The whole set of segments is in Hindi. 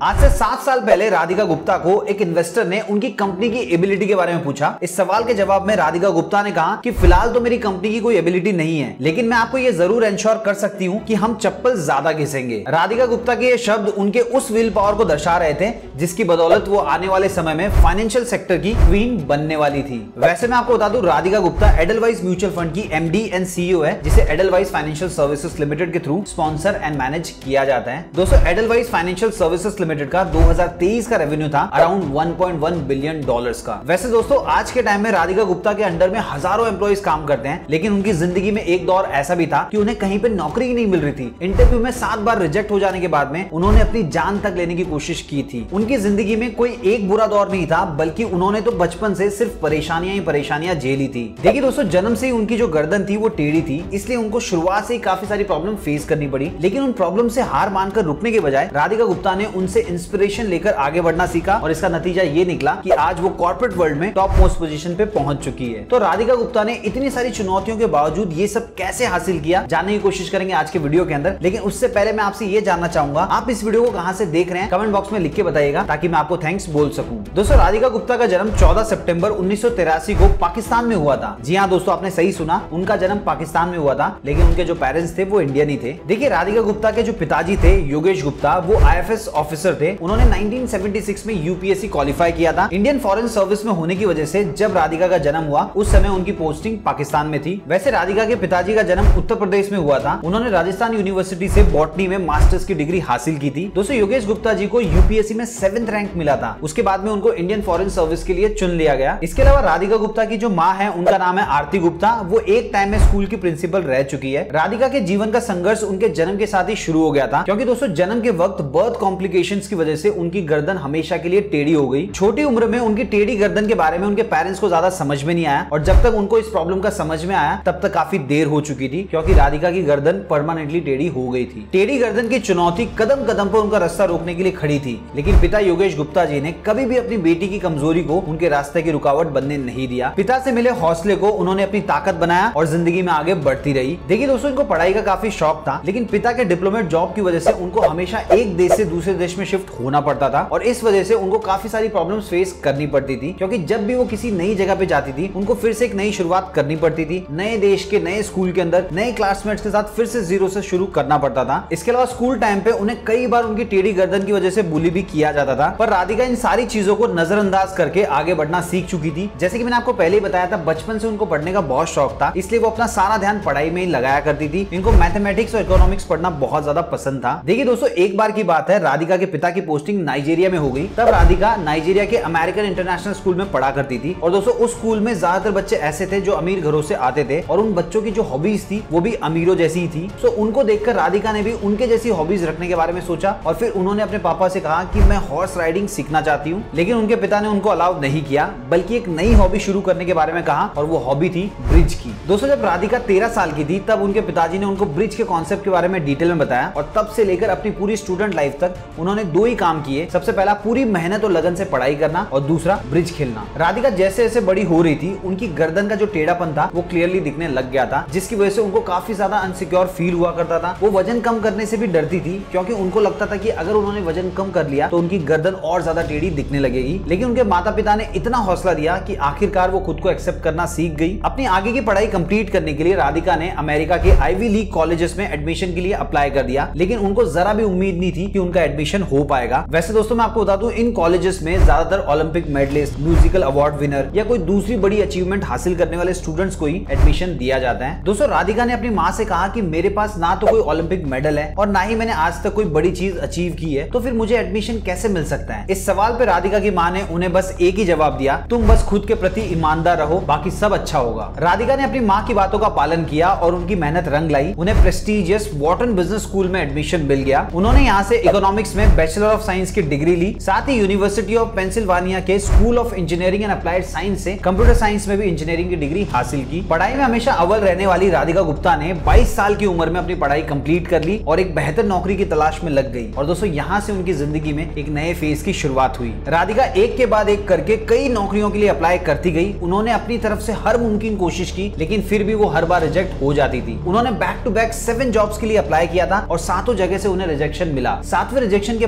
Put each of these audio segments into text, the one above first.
आज से 7 साल पहले राधिका गुप्ता को एक इन्वेस्टर ने उनकी कंपनी की एबिलिटी के बारे में पूछा। इस सवाल के जवाब में राधिका गुप्ता ने कहा कि फिलहाल तो मेरी कंपनी की कोई एबिलिटी नहीं है, लेकिन मैं आपको ये जरूर इंश्योर कर सकती हूँ कि हम चप्पल ज्यादा घिसेंगे। राधिका गुप्ता के ये शब्द उनके उस विल पावर को दर्शा रहे थे जिसकी बदौलत वो आने वाले समय में फाइनेंशियल सेक्टर की क्वीन बनने वाली थी। वैसे मैं आपको बता दूं, Radhika Gupta Edelweiss mutual fund की एमडी एंड सीईओ है, जिसे एडलवाइस फाइनेंशियल सर्विसेज लिमिटेड के थ्रू स्पॉन्सर एंड मैनेज किया जाता है। दोस्तों, एडलवाइस फाइनेंशियल सर्विसेज लिमिटेड का 2023 का रेवेन्यू था अराउंड 1.1 बिलियन डॉलर्स का। वैसे दोस्तों, आज के टाइम में राधिका गुप्ता के अंडर में हजारों एम्प्लॉइज काम करते हैं, लेकिन उनकी जिंदगी में एक दौर ऐसा भी था कि उन्हें कहीं पे नौकरी ही नहीं मिल रही थी। इंटरव्यू में 7 बार रिजेक्ट हो जाने के बाद में उन्होंने अपनी जान तक लेने की कोशिश की थी। उनकी जिंदगी में कोई एक बुरा दौर नहीं था, बल्कि उन्होंने तो बचपन से सिर्फ परेशानियां ही परेशानियां झेली थी। देखिए दोस्तों, जन्म से ही उनकी जो गर्दन थी वो टेढ़ी थी, इसलिए उनको शुरुआत से ही काफी सारी प्रॉब्लम फेस करनी पड़ी। लेकिन उन प्रॉब्लम से हार मानकर रुकने के बजाय राधिका गुप्ता ने उनसे इंस्पिरेशन लेकर आगे बढ़ना सीखा, और इसका नतीजा ये निकला कि आज वो कॉर्पोरेट वर्ल्ड में टॉप मोस्ट पोजीशन पे पहुंच चुकी है। तो राधिका गुप्ता ने इतनी सारी चुनौतियों के बावजूद ये सब कैसे हासिल किया, जानने की कोशिश करेंगे आज के वीडियो के अंदर। लेकिन उससे पहले मैं आपसे ये जानना चाहूंगा, आप इस वीडियो को कहां से देख रहे हैं, कमेंट बॉक्स में लिख के बताइएगा ताकि मैं आपको थैंक्स बोल सकूं। दोस्तों, राधिका गुप्ता का जन्म 14 सितंबर 1983 को पाकिस्तान में हुआ था। जी हाँ दोस्तों, आपने सही सुना, उनका जन्म पाकिस्तान में हुआ था, लेकिन उनके जो पेरेंट्स थे वो इंडियन ही थे। देखिए, राधिका गुप्ता के जो पिताजी थे योगेश गुप्ता, वो आईएफएस ऑफिसर थे। उन्होंने 1976 में यूपीएससी क्वालिफाई किया था। इंडियन फॉरेन सर्विस में होने की वजह से जब राधिका का जन्म हुआ उस समय उनकी पोस्टिंग पाकिस्तान में थी। वैसे राधिका के पिताजी का जन्म उत्तर प्रदेश में हुआ था। उन्होंने राजस्थान यूनिवर्सिटी से बॉटनी में मास्टर्स की डिग्री हासिल की थी। दोस्तों, योगेश गुप्ता जी को यूपीएससी में 7th रैंक मिला था। उसके बाद में उनको इंडियन फॉरेन सर्विस के लिए चुन लिया गया। इसके अलावा राधिका गुप्ता की जो माँ है उनका नाम है आरती गुप्ता। वो एक टाइम में स्कूल की प्रिंसिपल रह चुकी है। राधिका के जीवन का संघर्ष उनके जन्म के साथ ही शुरू हो गया था, क्योंकि दोस्तों जन्म के वक्त बर्थ कॉम्प्लिकेशंस की वजह से उनकी गर्दन हमेशा के लिए टेढ़ी हो गई। छोटी उम्र में उनकी टेढ़ी गर्दन के बारे में उनके पेरेंट्स को ज्यादा समझ में नहीं आया, और जब तक उनको इस प्रॉब्लम का समझ में आया तब तक काफी देर हो चुकी थी, क्योंकि राधिका की गर्दन परमानेंटली टेढ़ी हो गई थी। टेढ़ी गर्दन की चुनौती कदम कदम पर उनका रास्ता रोकने के लिए खड़ी थी, लेकिन पिता योगेश गुप्ता जी ने कभी भी अपनी बेटी की कमजोरी को उनके रास्ते की रुकावट बनने नहीं दिया। पिता से मिले हौसले को उन्होंने अपनी ताकत बनाया और जिंदगी में आगे बढ़ती रही। देखिए दोस्तों, इनको पढ़ाई का काफी शौक था, लेकिन पिता के डिप्लोमेट जॉब की वजह से उनको हमेशा एक देश से दूसरे देश में शिफ्ट होना पड़ता था, और इस वजह से उनको काफी सारी प्रॉब्लम्स फेस करनी पड़ती थी, क्योंकि जब भी वो किसी नई जगह पे जाती थी उनको फिर से एक नई शुरुआत करनी पड़ती थी। नए देश के नए स्कूल के अंदर नए क्लासमेट्स के साथ फिर से जीरो से शुरू करना पड़ता था। इसके अलावा स्कूल टाइम पे उन्हें कई बार उनकी टेढ़ी गर्दन की वजह से बुली भी किया जाता था, पर राधिका इन सारी चीजों को नजरअंदाज करके आगे बढ़ना सीख चुकी थी। जैसे कि मैंने आपको पहले ही बताया था, बचपन से उनको पढ़ने का बहुत शौक था, इसलिए वो अपना सारा ध्यान पढ़ाई में ही लगाया करती थी। इनको मैथमेटिक्स और इकोनॉमिक्स पढ़ना बहुत ज्यादा पसंद था। देखिए दोस्तों, एक बार की बात है, राधिका के पिता की पोस्टिंग नाइजीरिया में हो गई। तब राधिका नाइजीरिया के अमेरिकन इंटरनेशनल स्कूल में पढ़ा करती थी, और दोस्तों उस स्कूल में ज्यादातर बच्चे ऐसे थे जो अमीर घरों से आते थे, और उन बच्चों की जो हॉबीज थी वो भी अमीरों जैसी ही थी। सो उनको देखकर राधिका ने भी उनके जैसी हॉबीज रखने के बारे में सोचा, और फिर उन्होंने अपने पापा से कहा कि मैं हॉर्स राइडिंग सीखना चाहती हूँ। लेकिन उनके पिता ने उनको अलाउ नहीं किया, बल्कि एक नई हॉबी शुरू करने के बारे में कहा, और वो हॉबी थी ब्रिज की। दोस्तों, जब राधिका 13 साल की थी तब उनके पिताजी ने उनको ब्रिज के कॉन्सेप्ट के बारे में डिटेल में बताया, और तब से लेकर अपनी पूरी स्टूडेंट लाइफ तक उन्होंने 2 ही काम किए। सबसे पहला पूरी मेहनत और लगन से पढ़ाई करना, और दूसरा ब्रिज खेलना। राधिका जैसे जैसे बड़ी हो रही थी उनकी गर्दन का जो टेढ़ापन था वो क्लियरली दिखने लग गया था, जिसकी वजह से उनको काफी ज्यादा अनसिक्योर फील हुआ करता था। वो वजन कम करने से भी डरती थी, क्योंकि उनको लगता था कि अगर उन्होंने वजन कम कर लिया तो उनकी गर्दन और ज्यादा टेढ़ी दिखने लगेगी। लेकिन उनके माता पिता ने इतना हौसला दिया कि आखिरकार वो खुद को एक्सेप्ट करना सीख गई। अपनी आगे की पढ़ाई कंप्लीट करने के लिए राधिका ने अमेरिका के आईवी लीग कॉलेजेस में एडमिशन के लिए अप्लाई कर दिया, लेकिन उनको जरा भी उम्मीद नहीं थी कि उनका एडमिशन हो पाएगा। वैसे दोस्तों, मैं आपको बता दूं, इन कॉलेजेस में ज्यादातर Olympic medalist, musical award winner या कोई दूसरी बड़ी अचीवमेंट हासिल करने वाले स्टूडेंट्स को ही एडमिशन दिया जाता है। दोस्तों, राधिका ने अपनी माँ से कहा कि मेरे पास ना तो कोई ओलंपिक मेडल है और ना ही मैंने आज तक कोई बड़ी चीज अचीव की है, तो फिर मुझे एडमिशन कैसे मिल सकता है। इस सवाल पे राधिका की माँ ने उन्हें बस एक ही जवाब दिया, तुम बस खुद के प्रति ईमानदार रहो, बाकी सब अच्छा होगा। राधिका ने अपनी माँ की बातों का पालन किया और उनकी मेहनत रंग लाई। उन्हें प्रेस्टिजियस वॉर्टन बिजनेस स्कूल में एडमिशन मिल गया। उन्होंने यहाँ से इकोनॉमिक्स में बैचलर ऑफ साइंस की डिग्री ली। साथ ही यूनिवर्सिटी ऑफ पेंसिल्वानिया के school of engineering and applied science से कंप्यूटर साइंस में भी इंजीनियरिंग की डिग्री हासिल की। पढ़ाई में हमेशा अव्वल रहने वाली राधिका गुप्ता ने 22 साल की उम्र में अपनी पढ़ाई कंप्लीट कर ली और एक बेहतर नौकरी की तलाश में लग गई। और दोस्तों, यहाँ से उनकी जिंदगी में एक नए फेज की शुरुआत हुई। राधिका एक के बाद एक करके कई नौकरियों के लिए अप्लाई करती गई। उन्होंने अपनी तरफ से हर मुमकिन कोशिश की, लेकिन फिर भी वो हर बार रिजेक्ट हो जाती थी। उन्होंने बैक टू बैक 7 जॉब्स के लिए अप्लाई किया था और 7 जगह से उन्हें रिजेक्शन मिला। 7वें रिजेक्शन के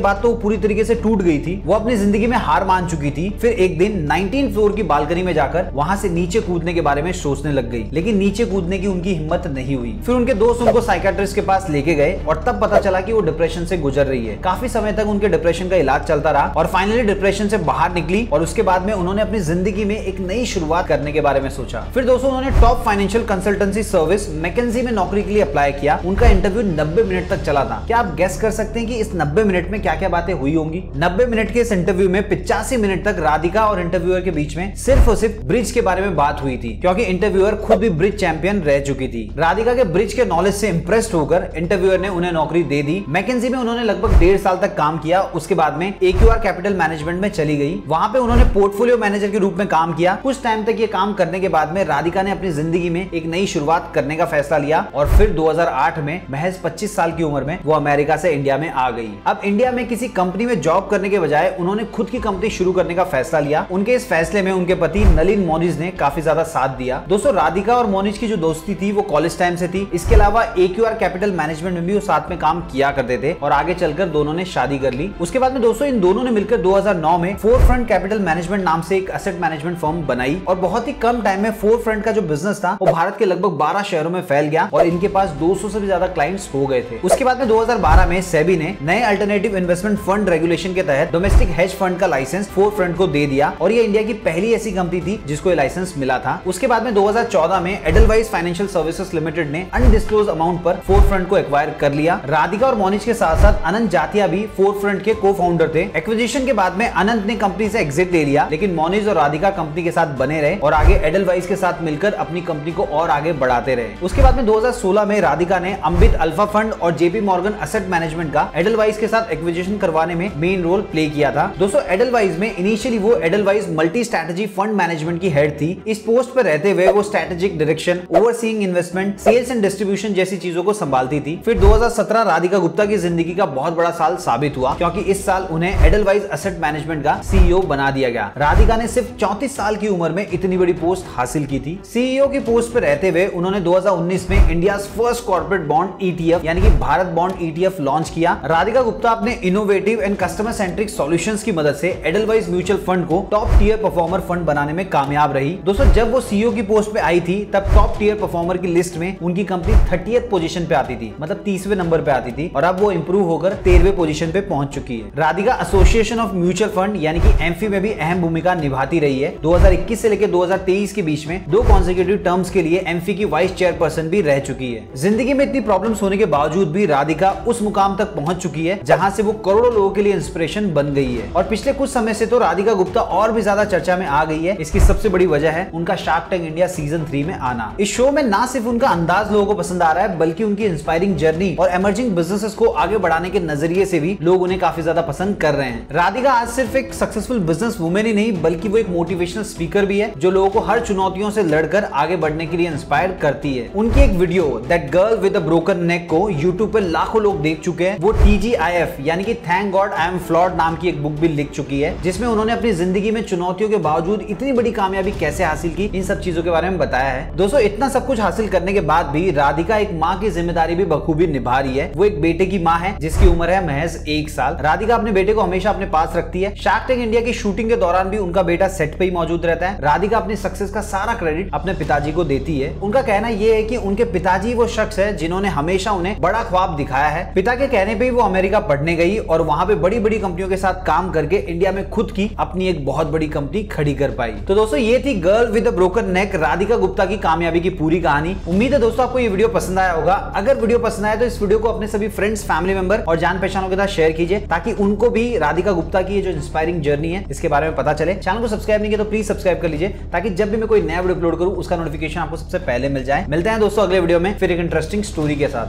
बाद तो वो पूरी तरीके से टूट गई थी, वो अपनी जिंदगी में हार मान चुकी थी। फिर एक दिन 19 फ्लोर की बालकनी में जाकर वहां से नीचे कूदने के बारे में सोचने लग गई, लेकिन नीचे कूदने की उनकी हिम्मत नहीं हुई। फिर उनके दोस्त उनको साइकियाट्रिस्ट के पास लेके गए और तब पता चला कि वो डिप्रेशन से गुजर रही है। काफी समय तक उनके डिप्रेशन का इलाज चलता रहा और फाइनली डिप्रेशन से बाहर निकली और उसके बाद में उन्होंने अपनी जिंदगी में एक नई शुरुआत करने के बारे में सोचा। फिर दोस्तों उन्होंने top financial consultancy service McKinsey में नौकरी के लिए अप्लाई किया। उनका इंटरव्यू 90 मिनट तक चला था। क्या आप गेस कर सकते हैं कि इस 90 मिनट में क्या क्या बातें हुई होंगी? 90 मिनट के इस इंटरव्यू में 85 मिनट तक राधिका और इंटरव्यूअर के बीच में सिर्फ और सिर्फ ब्रिज के बारे में बात हुई थी, क्योंकि इंटरव्यूअर खुद भी ब्रिज चैंपियन रह चुकी थी। राधिका के ब्रिज के नॉलेज से इंप्रेस्ड होकर इंटरव्यूअर ने उन्हें नौकरी दे दी। मैकेंजी में उन्होंने लगभग 1.5 साल तक काम किया। उसके बाद में AQR कैपिटल मैनेजमेंट में चली गई। वहां पे उन्होंने पोर्टफोलियो मैनेजर के रूप में काम किया। कुछ टाइम तक ये काम करने के बाद में राधिका ने अपनी जिंदगी में एक नई शुरुआत करने का फैसला लिया और फिर 2008 में महज 25 साल की उम्र में वो अमेरिका से इंडिया में आ गई। अब इंडिया में किसी कंपनी में जॉब करने के बजाय उन्होंने खुद की कंपनी शुरू करने का फैसला लिया। उनके इस फैसले में उनके पति नलिन मोनिज ने काफी ज्यादा साथ दिया। दोस्तों राधिका और मोनिज की जो दोस्ती थी वो कॉलेज टाइम से थी। इसके अलावा AQR कैपिटल मैनेजमेंट में भी वो साथ में काम किया करते थे और आगे चलकर दोनों ने शादी कर ली। उसके बाद में दोस्तों इन दोनों ने मिलकर 2009 में फोरफ्रंट कैपिटल मैनेजमेंट नाम से एक एसेट मैनेजमेंट फर्म बनाई और बहुत ही कम टाइम में फोरफ्रंट का जो बिजनेस था वो भारत के लगभग 12 शहरों में फैल गया और इनके पास 200 से भी ज्यादा क्लाइंट्स हो गए थे। उसके बाद में 2012 में सेबी ने नए अल्टरनेटिव इन्वेस्टमेंट फंड रेगुलेशन के तहत डोमेस्टिक हेज फंड का लाइसेंस फोरफ्रंट को दे दिया और ये इंडिया की पहली ऐसी कंपनी थी जिसको ये लाइसेंस मिला था। उसके बाद में 2014 में एडलवाइज फाइनेंशियल सर्विसेज लिमिटेड ने अनडिस्क्लोज अमाउंट पर फोरफ्रंट को एक्वायर कर लिया। राधिका और मोनिज के साथ साथ अनंत जातिया भी फोरफ्रंट के को फाउंडर थे। एक्विजिशन के बाद में अनंत ने कंपनी से एग्जिट ले लिया, लेकिन मोनिज और राधिका कंपनी के साथ बने रहे और आगे एडलवाइज के साथ मिलकर अपनी कंपनी को और आगे बढ़ाते रहे। उसके बाद में 2016 में राधिका ने अम्बित अल्फा फंड और JP मॉर्गन एसेट मैनेजमेंट का एडलवाइज के साथ एक्विजिशन करवाने में मेन रोल प्ले किया था। दोस्तों एडलवाइज में इनिशियली वो Edelweiss multi strategy fund management की हेड थी। इस पोस्ट पर रहते हुए वो strategic direction, overseeing investment, sales and distribution जैसी चीजों को संभालती थी। फिर 2017 राधिका गुप्ता की जिंदगी का बहुत बड़ा साल साबित हुआ, क्योंकि इस साल उन्हें एडलवाइज एसेट मैनेजमेंट का CEO बना दिया गया। राधिका ने सिर्फ 34 साल की उम्र में इतनी बड़ी पोस्ट हासिल की थी। CEO की पोस्ट पर रहते हुए उन्होंने 2019 में India first corporate bond ETF यानी कि भारत बॉन्ड ETF लॉन्च किया। राधिका गुप्ता अपने innovative and customer centric solutions की मदद से एडलवाइज म्यूचुअल फंड को टॉप टियर परफॉर्मर फंड बनाने में कामयाब रही। दोस्तों जब वो CEO की पोस्ट पे आई थी तब टॉप टियर परफॉर्मर की लिस्ट में उनकी कंपनी 30th पोजीशन पे आती थी, मतलब 30वें नंबर पे आती थी और अब वो इंप्रूव होकर 13वें पोजीशन पे पहुंच चुकी है। Radhika association of mutual fund यानी कि एम्फी में भी अहम भूमिका निभाती रही है। 2021 से लेकर 2023 के बीच में 2 कॉन्सेक्यूटिव टर्म्स के लिए एम्फी की वाइस चेयरपर्सन भी रह चुकी है। जिंदगी में इतनी प्रॉब्लम्स होने के बावजूद भी राधिका उस मुकाम तक पहुंच चुकी है जहां से वो करोड़ों लोगों के लिए इंस्पिरेशन बन गई है। और पिछले कुछ समय से तो राधिका गुप्ता और भी ज्यादा चर्चा में आ गई है। इसकी सबसे बड़ी वजह है उनका शार्क टैंक इंडिया सीजन 3 में आना। इस शो में ना सिर्फ उनका अंदाज लोगों को पसंद आ रहा है, बल्कि उनकी इंस्पायरिंग जर्नी और इमर्जिंग बिजनेसेस को आगे बढ़ाने के नजरिए से भी लोग उन्हें काफी ज्यादा पसंद कर रहे हैं। राधिका आज सिर्फ एक सक्सेसफुल बिजनेस वुमेन ही नहीं, बल्कि वो एक मोटिवेशनल स्पीकर भी है जो लोगों को हर चुनौतियों से लड़कर आगे बढ़ने के लिए इंस्पायर करती है। उनकी एक video that girl with a broken neck को यूट्यूब पे लाखों लोग देख चुके हैं। वो TGIF यानी कि thank God I am flawed नाम की एक बुक भी लिख चुकी है, जिसमें उन्होंने अपनी जिंदगी में चुनौतियों के बावजूद इतनी बड़ी कामयाबी कैसे हासिल की, इन सब चीजों के बारे में बताया है। दोस्तों इतना सब कुछ हासिल करने के बाद भी राधिका एक माँ की जिम्मेदारी भी बखूबी निभा रही है। वो एक बेटे की माँ है जिसकी उम्र है महज 1 साल। राधिका अपने बेटे को हमेशा अपने पास रखती है। शार्क टैंक इंडिया की शूटिंग के दौरान भी उनका बेटा सेट पे ही मौजूद रहता है। राधिका अपनी सक्सेस का सारा क्रेडिट अपने पिताजी को देती है। उनका कहना यह है कि उनके पिताजी वो शख्स है जिन्होंने हमेशा उन्हें बड़ा ख्वाब दिखाया है। पिता के कहने पे ही वो अमेरिका पढ़ने गई और वहां पे बड़ी बड़ी कंपनियों के साथ काम करके इंडिया में खुद की अपनी एक बहुत बड़ी कंपनी खड़ी कर पाई। तो दोस्तों ये थी girl with a broken neck, Radhika Gupta की कामयाबी की पूरी कहानी। उम्मीद है दोस्तों आपको ये वीडियो पसंद आया होगा। अगर वीडियो पसंद आया तो इस वीडियो को अपने सभी फ्रेंड्स, फैमिली मेंबर और जान पहचानों के साथ शेयर कीजिए, ताकि उनको भी राधिका गुप्ता की ये जो इंस्पायरिंग जर्नी है इसके बारे में पता चले। चैनल को सब्सक्राइब नहीं किया तो प्लीज सब्सक्राइब कर लीजिए, ताकि जब भी मैं कोई नया वीडियो अपलोड करूं उसका नोटिफिकेशन आपको सबसे पहले मिल जाए। मिलते हैं दोस्तों अगले वीडियो में फिर एक इंटरेस्टिंग स्टोरी के साथ।